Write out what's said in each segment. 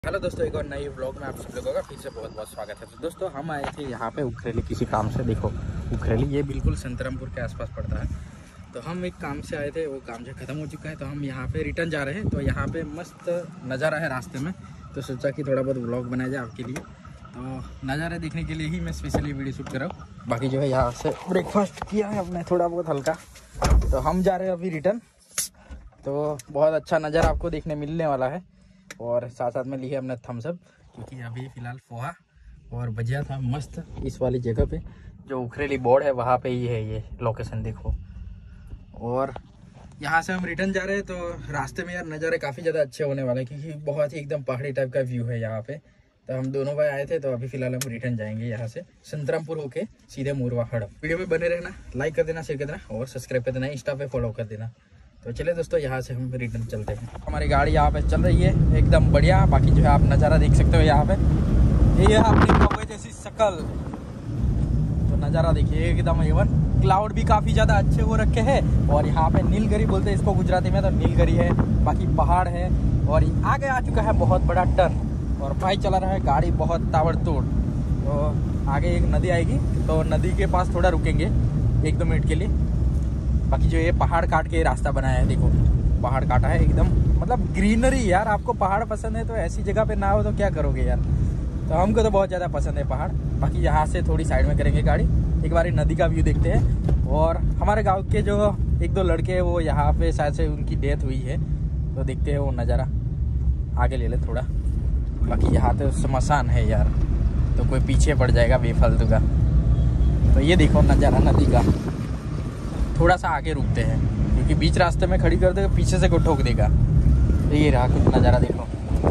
Hello दोस्तों, एक और नई व्लॉग में आप सब लोगों का फिर से बहुत बहुत स्वागत है। तो दोस्तों हम आए थे यहाँ पे उखरेली किसी काम से। देखो उखरेली ये बिल्कुल संतरामपुर के आसपास पड़ता है। तो हम एक काम से आए थे, वो काम जो खत्म हो चुका है, तो हम यहाँ पे रिटर्न जा रहे हैं। तो यहाँ पे मस्त नज़ारा है रास्ते में, तो सोचा कि थोड़ा बहुत व्लॉग बनाया जाए आपके लिए। तो नज़ारे देखने के लिए ही मैं स्पेशली वीडियो शूट कर रहा हूँ। बाकी जो है यहाँ से ब्रेकफास्ट किया है हमने थोड़ा बहुत हल्का, तो हम जा रहे हैं अभी रिटर्न। तो बहुत अच्छा नज़ारा आपको देखने मिलने वाला है। और साथ साथ में लिए हमने थम्स अप, क्योंकि अभी फ़िलहाल पोहा और भजिया था मस्त इस वाली जगह पे जो उखरेली बोर्ड है वहाँ पे ही है ये लोकेशन। देखो, और यहाँ से हम रिटर्न जा रहे हैं। तो रास्ते में यार नज़ारे काफ़ी ज़्यादा अच्छे होने वाले हैं, क्योंकि बहुत ही एकदम पहाड़ी टाइप का व्यू है यहाँ पे। तो हम दोनों भाई आए थे, तो अभी फ़िलहाल हम रिटर्न जाएंगे यहाँ से संतरामपुर होके सीधे मोरवा हड़प। वीडियो में बने रहना, लाइक कर देना, शेयर कर देना और सब्सक्राइब कर देना, इंस्टा पे फॉलो कर देना। तो चले दोस्तों, यहाँ से हम रिटर्न चलते हैं। हमारी गाड़ी यहाँ पे चल रही है एकदम बढ़िया। बाकी जो है आप नज़ारा देख सकते हो यहाँ पे, ये है अपनी कौवे जैसी शकल। तो नज़ारा देखिए एकदम एवन। क्लाउड भी काफ़ी ज़्यादा अच्छे हो रखे हैं। और यहाँ पे नीलगिरी बोलते हैं इसको गुजराती में, तो नीलगिरी है। बाकी पहाड़ है और आगे आ चुका है बहुत बड़ा टर्न। और भाई चला रहा है गाड़ी बहुत ताबड़तोड़। तो आगे एक नदी आएगी, तो नदी के पास थोड़ा रुकेंगे 1-2 मिनट के लिए। बाकी जो ये पहाड़ काट के रास्ता बनाया है, देखो पहाड़ काटा है एकदम, मतलब ग्रीनरी। यार आपको पहाड़ पसंद है तो ऐसी जगह पे ना हो तो क्या करोगे यार। तो हमको तो बहुत ज़्यादा पसंद है पहाड़। बाकी यहाँ से थोड़ी साइड में करेंगे गाड़ी, एक बार नदी का व्यू देखते हैं। और हमारे गांव के जो 1-2 लड़के हैं वो यहाँ पे शायद से उनकी डेथ हुई है, तो देखते हैं वो नज़ारा। आगे ले ले थोड़ा। बाकी यहाँ तो शमशान है यार, तो कोई पीछे पड़ जाएगा बेफालतू का। तो ये देखो नज़ारा नदी का। थोड़ा सा आगे रुकते हैं, क्योंकि बीच रास्ते में खड़ी कर देगा पीछे से कोई ठोक देगा। तो ये रहा कुछ नज़ारा, देखो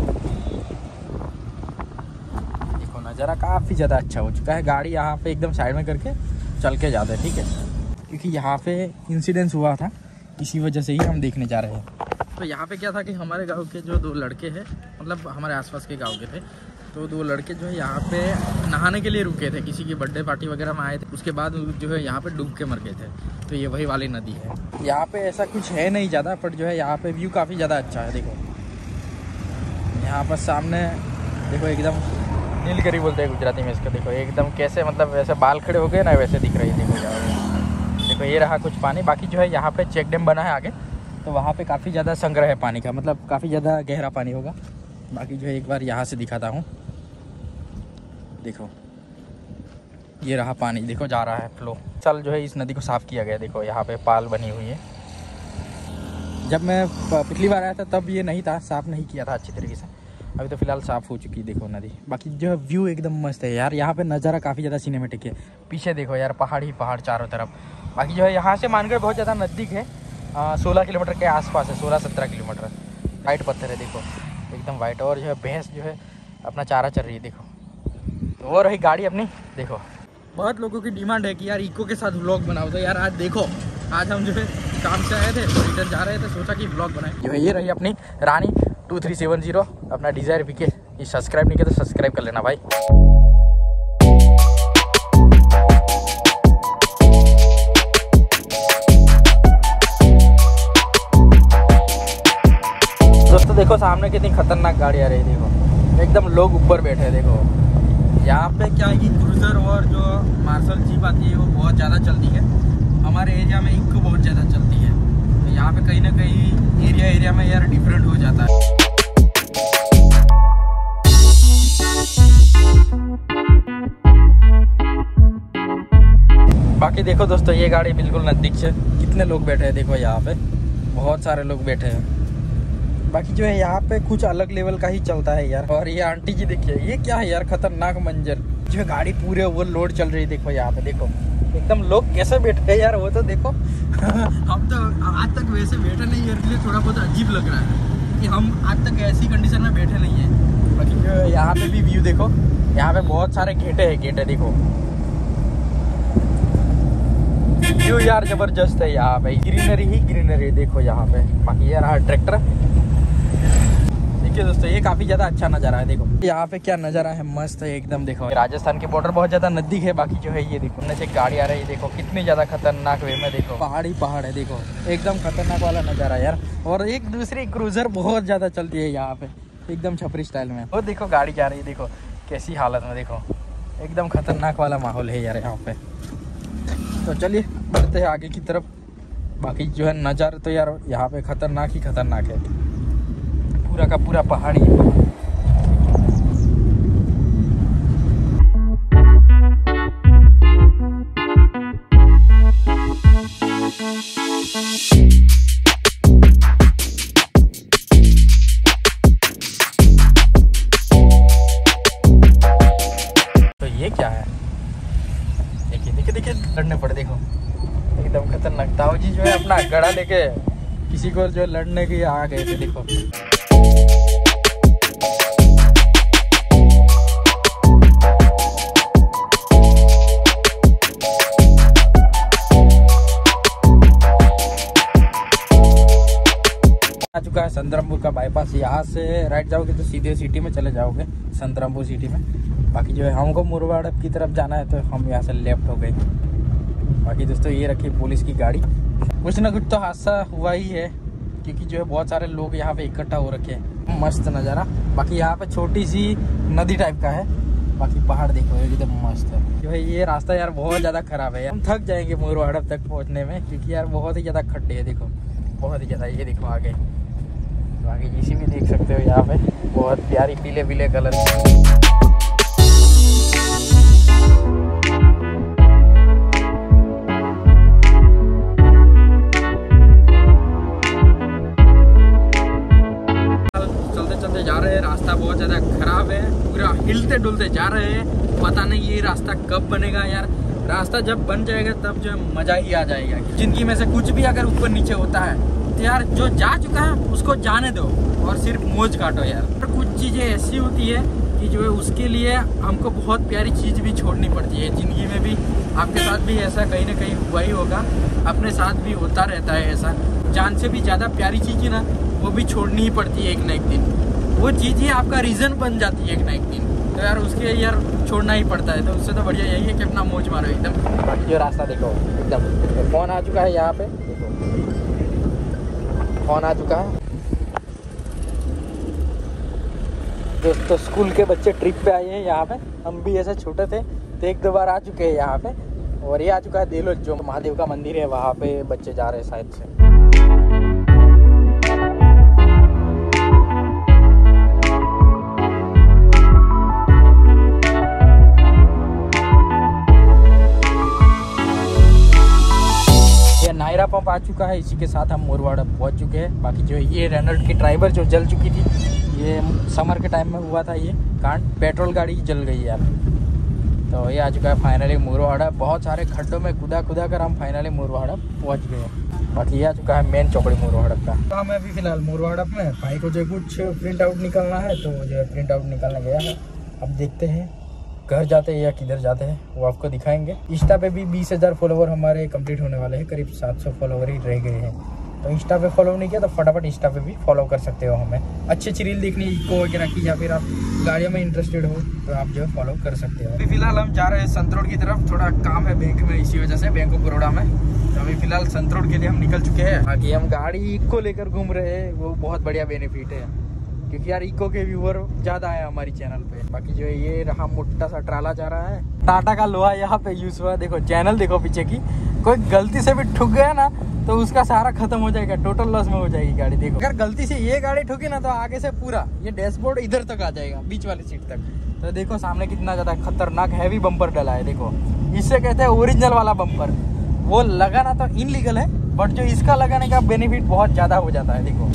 देखो नज़ारा काफ़ी ज़्यादा अच्छा हो चुका है। गाड़ी यहाँ पे एकदम साइड में करके चल के जाते हैं, ठीक है, क्योंकि यहाँ पे इंसिडेंस हुआ था, इसी वजह से ही हम देखने जा रहे हैं। तो यहाँ पे क्या था कि हमारे गाँव के जो 2 लड़के हैं, मतलब हमारे आसपास के गाँव के थे, तो 2 लड़के जो है यहाँ पे नहाने के लिए रुके थे, किसी की बर्थडे पार्टी वगैरह में आए थे। उसके बाद जो है यहाँ पे डूब के मर गए थे। तो ये वही वाली नदी है। यहाँ पे ऐसा कुछ है नहीं ज़्यादा, पर जो है यहाँ पे व्यू काफ़ी ज़्यादा अच्छा है। देखो यहाँ पर सामने देखो एकदम नीलगिरी बोलते हैं गुजराती में इसका। देखो एकदम कैसे, मतलब वैसे बाल खड़े हो गए ना वैसे दिख रही है। देखो ये रहा कुछ पानी। बाकी जो है यहाँ पे चेक डैम बना है आगे, तो वहाँ पे काफ़ी ज़्यादा संग्रह है पानी का, मतलब काफ़ी ज़्यादा गहरा पानी होगा। बाकी जो है एक बार यहाँ से दिखाता हूँ, देखो ये रहा पानी, देखो जा रहा है फ्लो। चल जो है इस नदी को साफ़ किया गया, देखो यहाँ पे पाल बनी हुई है। जब मैं पिछली बार आया था तब ये नहीं था, साफ़ नहीं किया था अच्छी तरीके से। अभी तो फिलहाल साफ़ हो चुकी है देखो नदी। बाकी जो है व्यू एकदम मस्त है यार, यहाँ पे नज़ारा काफ़ी ज़्यादा सिनेमेटिक है। पीछे देखो यार पहाड़ ही पहाड़ चारों तरफ। बाकी जो है यहाँ से मानगढ़ बहुत ज़्यादा नज़दीक है, 16 किलोमीटर के आसपास है, 16-17 किलोमीटर। वाइट पत्थर है देखो एकदम वाइट। और जो है भैंस जो है अपना चारा चल रही है, देखो। और रही गाड़ी अपनी, देखो बहुत लोगों की डिमांड है कि यार इको के साथ व्लॉग बनाओ। तो यार आज देखो, आज हम जो है काम से आए थे तो रिटर्न जा रहे थे, सोचा कि व्लॉग बनाए। जो है ये रही अपनी रानी 2370, अपना डिज़ायर वीके। ये सब्सक्राइब नहीं किया तो सब्सक्राइब कर लेना भाई। दोस्तों देखो सामने कितनी खतरनाक गाड़ी आ रही है, देखो एकदम लोग ऊपर बैठे हैं। देखो यहाँ पे क्या है कि क्रूज़र और जो मार्शल जीप आती है वो बहुत ज़्यादा चलती है। हमारे एरिया में इको बहुत ज़्यादा चलती है, तो यहाँ पे कहीं ना कहीं एरिया में यार डिफरेंट हो जाता है। बाकी देखो दोस्तों ये गाड़ी बिल्कुल नज़दीक से, कितने लोग बैठे हैं देखो, यहाँ पे बहुत सारे लोग बैठे हैं। बाकी जो है यहाँ पे कुछ अलग लेवल का ही चलता है यार। और ये आंटी जी देखिए, ये क्या है यार खतरनाक मंजर। जो है गाड़ी पूरे ओवरलोड चल रही है, देखो यहाँ पे देखो एकदम लोग कैसे बैठे हैं यार, वो तो देखो। हम तो आज तक वैसे बैठे नहीं है, इसलिए थोड़ा बहुत अजीब लग रहा है कि हम आज तक ऐसी कंडीशन में बैठे नहीं है। बाकी जो है यहाँ पे भी व्यू देखो, यहाँ पे बहुत सारे गेटे हैं, गेटे देखो व्यू यार जबरदस्त है। यहाँ पे ग्रीनरी ही ग्रीनरी देखो यहाँ पे। बाकी यार ट्रैक्टर देखिए दोस्तों, ये काफी ज्यादा अच्छा नजारा है। देखो यहाँ पे क्या नजारा है, मस्त है एकदम। देखो राजस्थान के बॉर्डर बहुत ज्यादा नजदीक है। बाकी जो है ये देखो उनसे गाड़ी आ रही है, देखो कितनी ज्यादा खतरनाक वे में, देखो पहाड़ ही पहाड़ है, देखो एकदम खतरनाक वाला नजारा यार। और एक दूसरी क्रूजर बहुत ज्यादा चलती है यहाँ पे, एकदम छपरी स्टाइल में। वो देखो गाड़ी जा रही है, देखो कैसी हालत में, देखो एकदम खतरनाक वाला माहौल है यार यहाँ पे। तो चलिए बढ़ते हैं आगे की तरफ। बाकी जो है नज़ारा तो यार यहाँ पे खतरनाक ही खतरनाक है, पूरा का पूरा पहाड़ी है। तो ये क्या है, देखिए देखिए देखिए लड़ने पड़े, देखो एकदम खतरनाक। ताऊ जी जो है अपना गड़ा लेके किसी को जो लड़ने के आ गए थे, देखो। आ चुका है संतरामपुर का बाईपास। यहाँ से राइट जाओगे तो सीधे सिटी में चले जाओगे, संतरामपुर सिटी में। बाकी जो है हमको मुरवाड़ा की तरफ जाना है, तो हम यहाँ से लेफ्ट हो गए। बाकी दोस्तों ये रखी पुलिस की गाड़ी। कुछ ना कुछ तो हादसा हुआ ही है, क्योंकि जो है बहुत सारे लोग यहाँ पे इकट्ठा हो रखे हैं। मस्त नज़ारा। बाकी यहाँ पे छोटी सी नदी टाइप का है, बाकी पहाड़ देखो एकदम मस्त है। जो है ये रास्ता यार बहुत ज़्यादा ख़राब है, हम थक जाएंगे मुरवाड़ा तक पहुँचने में, क्योंकि यार बहुत ही ज़्यादा खड्डे है, देखो बहुत ही ज़्यादा। ये देखो आगे इसी भी देख सकते हो, यहाँ पे बहुत प्यारी पीले पीले कलर। रास्ता बहुत ज़्यादा खराब है, पूरा हिलते डुलते जा रहे हैं। पता नहीं ये रास्ता कब बनेगा यार। रास्ता जब बन जाएगा तब जो है मज़ा ही आ जाएगा। जिंदगी में से कुछ भी अगर ऊपर नीचे होता है तो यार जो जा चुका है उसको जाने दो और सिर्फ मौज काटो यार। पर कुछ चीज़ें ऐसी होती है कि जो है उसके लिए हमको बहुत प्यारी चीज़ भी छोड़नी पड़ती है। ज़िंदगी में भी आपके साथ भी ऐसा कहीं ना कहीं हुआ ही होगा, अपने साथ भी होता रहता है ऐसा। जान से भी ज़्यादा प्यारी चीज़ें ना वो भी छोड़नी ही पड़ती है एक ना एक दिन। वो चीज़ ही आपका रीज़न बन जाती है एक ना एक दिन, तो यार उसके यार छोड़ना ही पड़ता है। तो उससे तो बढ़िया यही है कि अपना मौज मारो एकदम। बाकी जो रास्ता देखो एकदम, फोन आ चुका है यहाँ पे, देखो फोन आ चुका है। दोस्तों स्कूल के बच्चे ट्रिप पे आए हैं यहाँ पे, हम भी ऐसे छोटे थे तो एक दो बार आ चुके हैं यहाँ पे। और ये आ चुका है देलोज, जो महादेव का मंदिर है, वहाँ पे बच्चे जा रहे हैं शायद से। नायरा पंप आ चुका है, इसी के साथ हम मुरवाड़ा पहुंच चुके हैं। बाकी जो है ये रेनॉल्ट की ड्राइवर जो जल चुकी थी, ये समर के टाइम में हुआ था ये कांड, पेट्रोल गाड़ी जल गई यार। तो ये आ चुका है फाइनली मुरवाड़ा। बहुत सारे खड्डों में कूदा कर हम फाइनली मुरवाड़ा पहुंच गए। बाकी ये आ चुका है मेन चौकड़ी मुरवाड़ा का। तो हमें अभी फिलहाल मुरवाड़ा में भाई को जो कुछ प्रिंट आउट निकलना है, तो जो है प्रिंट आउट निकालने गया है। अब देखते हैं घर जाते हैं या किधर जाते हैं, वो आपको दिखाएंगे। इंस्टा पे भी 20,000 फॉलोवर हमारे कंप्लीट होने वाले हैं, करीब 700 फॉलोवर ही रह गए हैं। तो इंस्टा पे फॉलो नहीं किया तो फटाफट इंस्टा पे भी फॉलो कर सकते हो हमें। अच्छी रील देखनी इको वगैरह की, या फिर आप गाड़ियों में इंटरेस्टेड हो तो आप जो है फॉलो कर सकते हो। अभी फिलहाल हम जा रहे हैं संतरोड की तरफ, थोड़ा काम है बैंक में, इसी वजह से बैंक ऑफ बड़ौदा में। तो अभी फिलहाल संतरोड के लिए हम निकल चुके हैं। आगे हम गाड़ी इको लेकर घूम रहे हैं, वो बहुत बढ़िया बेनिफिट है, क्योंकि यार इको के व्यूअर ज्यादा है हमारी चैनल पे। बाकी जो है ये रहा मोटा सा ट्राला जा रहा है, टाटा का लोहा यहाँ पे यूज हुआ। देखो चैनल देखो पीछे की, कोई गलती से भी ठुक गया ना तो उसका सारा खत्म हो जाएगा, टोटल लॉस में हो जाएगी गाड़ी। देखो अगर गलती से ये गाड़ी ठुकी ना तो आगे से पूरा ये डैशबोर्ड इधर तक आ जाएगा, बीच वाली सीट तक। तो देखो सामने कितना ज्यादा खतरनाक हैवी बम्पर डला है। देखो इससे कहते हैं ओरिजिनल वाला बम्पर। वो लगाना तो इनलीगल है, बट जो इसका लगाने का बेनिफिट बहुत ज्यादा हो जाता है। देखो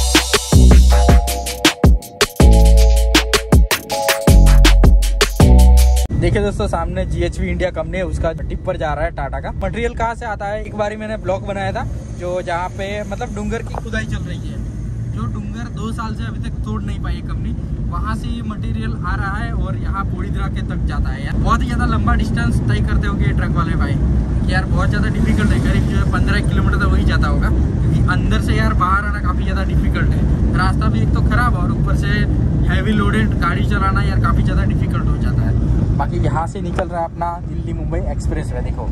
देखिए दोस्तों सामने GHV इंडिया कंपनी है, उसका टिप्पर जा रहा है टाटा का। मटेरियल कहाँ से आता है, एक बारी मैंने ब्लॉग बनाया था जो जहाँ पे मतलब डूंगर की खुदाई चल रही है, जो डूंगर 2 साल से अभी तक तोड़ नहीं पाई कंपनी, वहाँ से ये मटेरियल आ रहा है और यहाँ पोड़ीदरा के तक जाता है। यार बहुत ही ज़्यादा लंबा डिस्टेंस तय करते होंगे ट्रक वाले भाई, यार बहुत ज़्यादा डिफिकल्ट है। करीब जो है 15 किलोमीटर तो वही जाता होगा, क्योंकि अंदर से यार बाहर आना काफ़ी ज़्यादा डिफिकल्ट है। रास्ता भी एक तो खराब और ऊपर से हैवी लोडेड गाड़ी चलाना यार काफ़ी ज़्यादा डिफिकल्ट हो जाता है। बाकी यहाँ से निकल रहा है अपना दिल्ली मुंबई एक्सप्रेस वे। देखो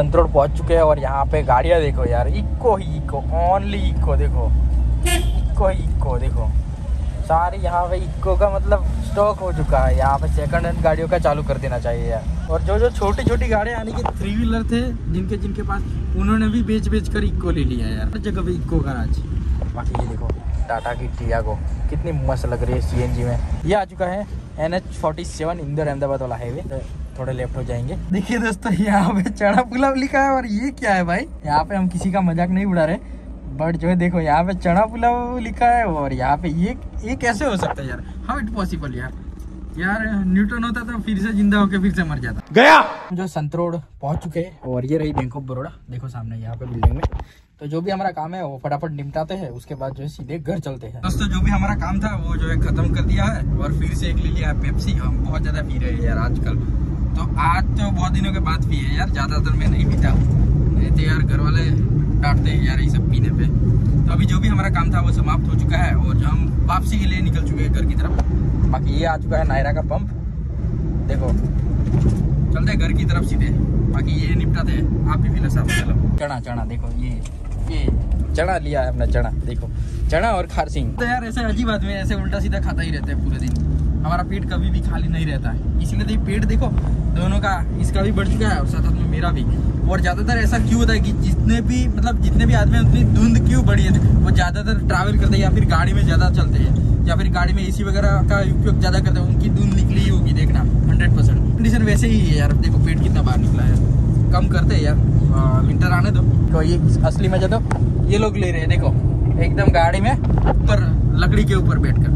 संतरोड पहुंच चुके हैं और यहाँ पे गाड़ियाँ देखो यार, इको ही इको, ओनली इको, देखो इको ही इको, देखो सारी यहाँ पे इको का मतलब स्टॉक हो चुका है। यहाँ पे सेकंड हैंड गाड़ियों का चालू कर देना चाहिए यार। और जो छोटी छोटी गाड़ियाँ यानी कि 3 व्हीलर थे जिनके पास, उन्होंने भी बेच कर इको ले लिया यार, हर जगह पे इको का राज। बाकी ये देखो टाटा की टियागो कितनी मस्त लग रही है सीएनजी में। ये आ चुका है NH47 इंदौर अहमदाबाद वाला हाईवे। तो थोड़े लेफ्ट हो जाएंगे। देखिए दोस्तों यहाँ पे चना पुलाव लिखा है और ये क्या है भाई, यहाँ पे हम किसी का मजाक नहीं उड़ा रहे, बट जो है देखो यहाँ पे चना पुलाव लिखा है और यहाँ पे ये कैसे हो सकता है यार, हाउ इट पॉसिबल यार न्यूटन होता तो फिर से जिंदा होके फिर से मर जाता गया। जो संतरोड पहुंच चुके हैं और ये रही बैंक ऑफ बड़ौदा, देखो सामने यहाँ पे बिल्डिंग में। तो जो भी हमारा काम है वो फटाफट निपटाते हैं, उसके बाद जो है सीधे घर चलते हैं। दोस्तों जो भी हमारा काम था वो जो है खत्म कर दिया है और फिर से एक ले लिया है पेप्सी। हम बहुत ज्यादा पी रहे हैं यार आजकल, तो आज तो बहुत दिनों के बाद पिए यार, ज्यादातर मैं नहीं पीता हूँ, नहीं तो यार घर वाले डांटते हैं यार ये सब पीने पे। तो अभी जो भी हमारा काम था वो समाप्त हो चुका है और जो हम वापसी के लिए निकल चुके हैं घर की तरफ। बाकी ये आ चुका है नायरा का पंप, देखो चलते हैं घर की तरफ सीधे। बाकी ये निपटाते हैं, आप भी फिलहाल साथ चलो। चना देखो ये चना लिया है अपना, चना देखो, चना और खारसिंग। तो यार ऐसे अजीब आदमी ऐसे उल्टा सीधा खाता ही रहता है पूरे दिन, हमारा पेट कभी भी खाली नहीं रहता है। इसीलिए तो पेट देखो दोनों का, इसका भी बढ़ चुका है और साथ में मेरा भी। और ज्यादातर ऐसा क्यों होता है कि जितने भी आदमी उतनी धुंध क्यों बढ़ी है, वो ज्यादातर ट्रैवल करते हैं या फिर गाड़ी में ज्यादा चलते हैं या फिर गाड़ी में एसी वगैरह का उपयोग ज्यादा करते हैं, उनकी धुंध निकली ही होगी, देखना 100%। कंडीशन वैसे ही है यार, देखो पेट कितना बाहर निकला है। कम करते हैं यार, विंटर आने दो। तो ये असली मजा तो ये लोग ले रहे हैं, देखो एकदम गाड़ी में ऊपर लकड़ी के ऊपर बैठकर।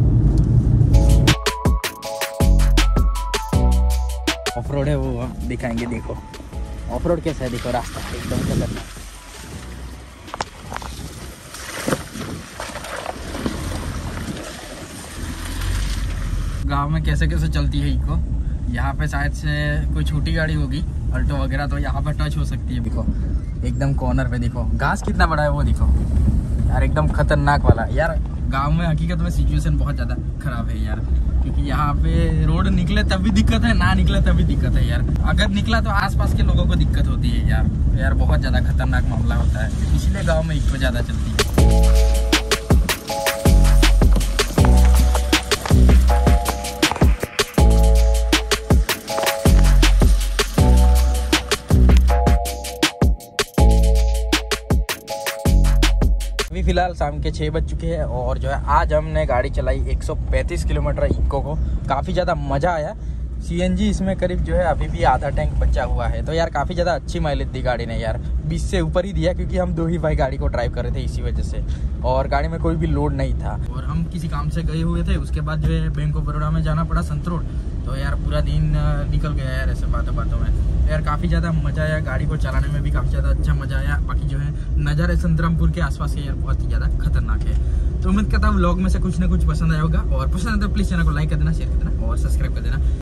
ऑफ रोड है वो दिखाएंगे, देखो ऑफ रोड कैसा है, देखो रास्ता एकदम खतरनाक। गांव में कैसे कैसे चलती है इको, यहाँ पे शायद से कोई छोटी गाड़ी होगी अल्टो वगैरह, तो यहाँ पर टच हो सकती है। देखो एकदम कॉर्नर पे देखो घास कितना बड़ा है वो देखो यार, एकदम खतरनाक वाला यार। गांव में हकीकत में सिचुएशन बहुत ज़्यादा खराब है यार, क्योंकि यहाँ पे रोड निकले तब भी दिक्कत है, ना निकले तब भी दिक्कत है यार। अगर निकला तो आसपास के लोगों को दिक्कत होती है यार बहुत ज़्यादा खतरनाक मामला होता है, इसीलिए गाँव में इको ज़्यादा चलती है। अभी फिलहाल शाम के 6 बज चुके हैं और जो है आज हमने गाड़ी चलाई 135 किलोमीटर इको को, काफ़ी ज़्यादा मज़ा आया। सीएनजी इसमें करीब जो है अभी भी आधा टैंक बचा हुआ है, तो यार काफ़ी ज़्यादा अच्छी माइलेज दी गाड़ी ने यार, 20 से ऊपर ही दिया, क्योंकि हम 2 ही भाई गाड़ी को ड्राइव कर रहे थे इसी वजह से, और गाड़ी में कोई भी लोड नहीं था। और हम किसी काम से गए हुए थे, उसके बाद जो है बैंक ऑफ बड़ौदा में जाना पड़ा संतरोड, तो यार पूरा दिन निकल गया यार ऐसे बातों में। यार काफ़ी ज़्यादा मज़ा आया, गाड़ी को चलाने में भी काफ़ी ज़्यादा अच्छा मज़ा आया। बाकी जो है नज़ारे संतरामपुर के आसपास के यार बहुत ही ज़्यादा खतरनाक है। तो उम्मीद करता हूँ व्लॉग में से कुछ ना कुछ पसंद आया होगा, और पसंद है तो प्लीज़ चैनल को लाइक कर देना, शेयर कर देना और सब्सक्राइब कर देना।